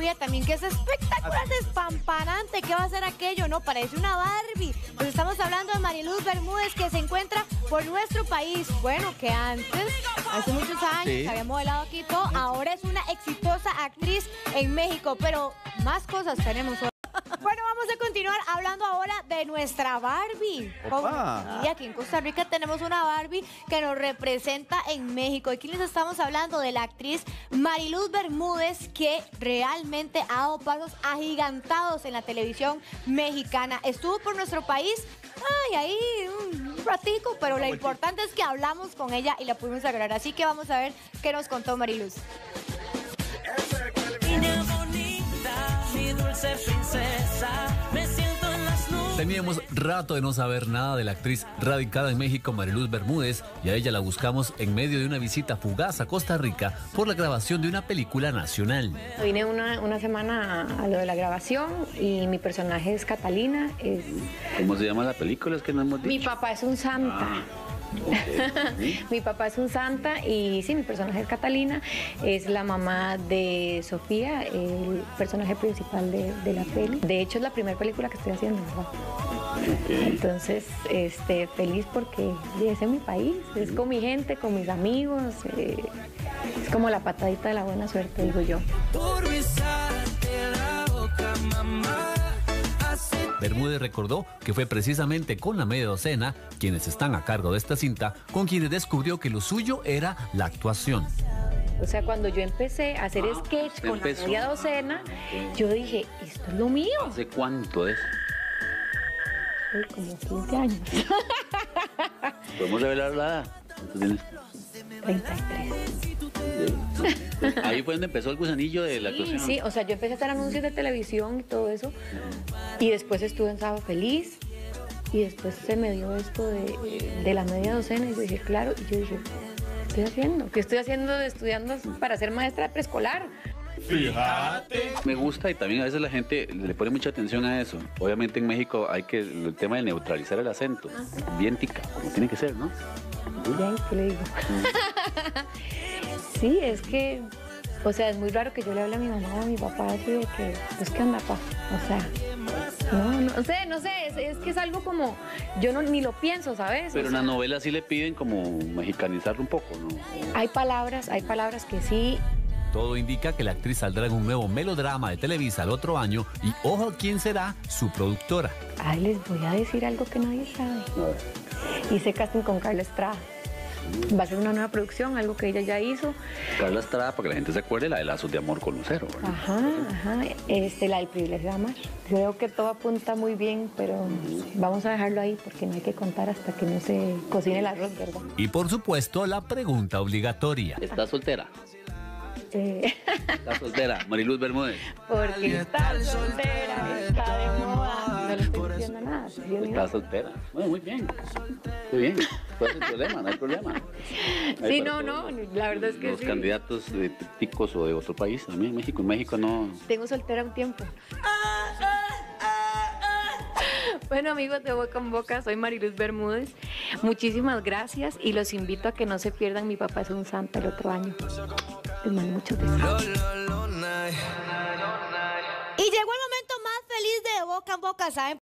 Sofía también, que es espectacular, despampanante. ¿Qué va a ser aquello? No, parece una Barbie. Pues estamos hablando de Mariluz Bermúdez, que se encuentra por nuestro país. Bueno, que antes, hace muchos años, había modelado aquí y todo. Ahora es una exitosa actriz en México, pero más cosas tenemos hoy. Bueno, vamos a continuar hablando ahora de nuestra Barbie. Y aquí en Costa Rica tenemos una Barbie que nos representa en México. Aquí les estamos hablando de la actriz Mariluz Bermúdez, que realmente ha dado pasos agigantados en la televisión mexicana. Estuvo por nuestro país, ahí un ratico, pero lo importante es que hablamos con ella y la pudimos agarrar. Así que vamos a ver qué nos contó Mariluz. Teníamos rato de no saber nada de la actriz radicada en México, Mariluz Bermúdez, y a ella la buscamos en medio de una visita fugaz a Costa Rica por la grabación de una película nacional. Vine una semana a lo de la grabación y mi personaje es Catalina. ¿Cómo se llama la película? Es que no hemos dicho. Mi papá es un santa. Okay. Mi papá es un santa y sí, mi personaje es Catalina, es la mamá de Sofía, el personaje principal de la peli. De hecho, es la primera película que estoy haciendo, ¿verdad? Okay. Entonces, feliz porque es en mi país, es con mi gente, con mis amigos, es como la patadita de la buena suerte, digo yo. Bermúdez recordó que fue precisamente con la media docena, quienes están a cargo de esta cinta, con quienes descubrió que lo suyo era la actuación. O sea, cuando yo empecé a hacer sketch con la media docena, yo dije, esto es lo mío. ¿Hace cuánto es? Como 15 años. ¿Podemos revelar la edad? ¿Cuánto tienes? 33. Ahí fue donde empezó el gusanillo de la actuación. Sí, o sea, yo empecé a hacer anuncios de televisión y todo eso. Y después estuve en Sábado Feliz. Y después se me dio esto de la media docena. Y yo dije, claro. Y yo dije, ¿qué estoy haciendo? ¿Qué estoy haciendo estudiando para ser maestra de preescolar? Fíjate. Me gusta y también a veces la gente le pone mucha atención a eso. Obviamente en México hay que el tema de neutralizar el acento. Bien tica, como tiene que ser, ¿no? Bien, ¿qué le digo? Sí, es que, o sea, es muy raro que yo le hable a mi mamá o a mi papá así de que, pues, ¿qué onda, pa? O sea, no sé, es que es algo como, yo ni lo pienso, ¿sabes? Pero en la novela sí le piden como mexicanizarlo un poco, ¿no? Hay palabras que sí. Todo indica que la actriz saldrá en un nuevo melodrama de Televisa el otro año y ojo quién será su productora. Ay, les voy a decir algo que nadie sabe. Hice casting con Carla Estrada. Va a ser una nueva producción, algo que ella ya hizo. Carla Estrada, para que la gente se acuerde, la de Lazos de Amor con Lucero, ¿verdad? Ajá. La del privilegio de amar. Creo que todo apunta muy bien, pero vamos a dejarlo ahí porque no hay que contar hasta que no se cocine el arroz, ¿verdad? Y por supuesto, la pregunta obligatoria. ¿Estás soltera? ¿Estás soltera, Mariluz Bermúdez? Porque estar soltera está de moda. No le estoy diciendo nada. ¿Estás soltera? Bueno, muy bien. Muy bien. ¿Cuál es el problema? No hay problema. Sí, no, la verdad es que los candidatos de ticos o de otro país, también en México no. Tengo soltera un tiempo. Bueno, amigos de Boca en Boca, soy Mariluz Bermúdez. Muchísimas gracias y los invito a que no se pierdan Mi papá es un santa el otro año. Les mando muchos besos. Y llegó el momento más feliz de Boca en Boca, ¿saben?